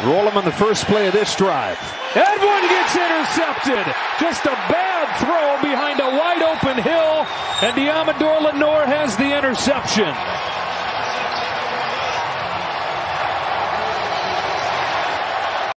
Roll him on the first play of this drive. And one gets intercepted. Just a bad throw behind a wide open Hill, and Deommodore Lenoir has the interception.